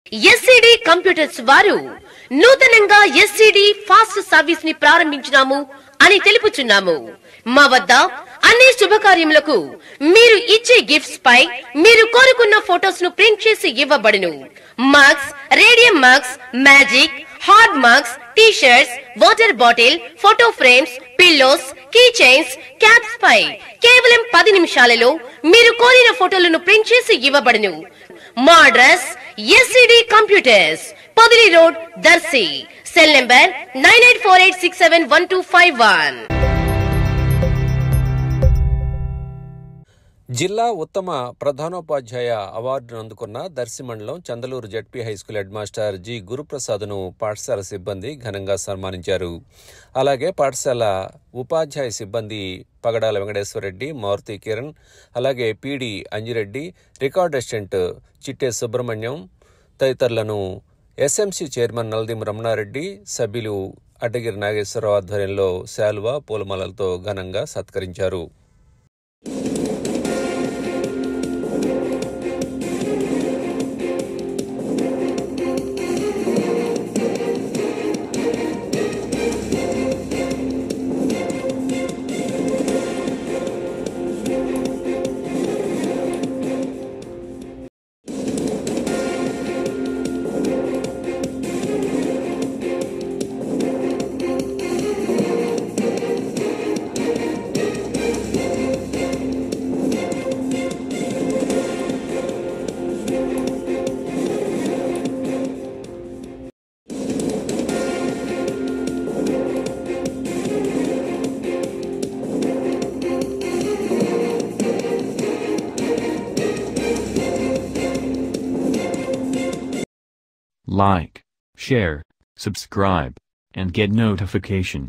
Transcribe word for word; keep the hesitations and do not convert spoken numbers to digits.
SCD computers వారు నూతనంగా SCD fast service ని ప్రారంభించినాము అని తెలుపుచున్నాము. మా వద్ద అన్ని శుభకార్యములకు మీరు ఇచ్చే గిఫ్ట్స్ పై మీరు కోరుకున్న ఫోటోస్ ను ప్రింట్ చేసి ఇవ్వబడును. Mugs, radium mugs, magic, hard mugs, T shirts, water bottle, photo frames, pillows, key chains, caps పై కేవలం పది నిమిషాలలో మీరు కోరిన ఫోటోలను ప్రింట్ చేసి ఇవ్వబడును. మా address SCD computers, Podili road, Darsi. Cell number nine eight four eight six seven one two five one. జిల్లా ఉత్తమ ప్రధానోపాధ్యాయ అవార్డును అందుకున్న దర్శి మండలం Chandaluru ZP high school head master G గురుప్రసాద్ను పాఠశాల సిబ్బంది ఘనంగా సన్మానించారు. అలాగే పాఠశాల ఉపాధ్యాయ సిబ్బంది పగడాల వెంకటేశ్వరరెడ్డి, మారుతి కిరణ్, అలాగే PD Anjireddy, record assistant Chitte Subrahmanyam తదితరులను ఎస్ఎంసీ చైర్మన్ నల్దిం రమణారెడ్డి, సభ్యులు అడ్డగిరి నాగేశ్వరరావు ఆధ్వర్యంలో శాలువా, పూలమాలలతో ఘనంగా సత్కరించారు. Like, share, subscribe, and get notification.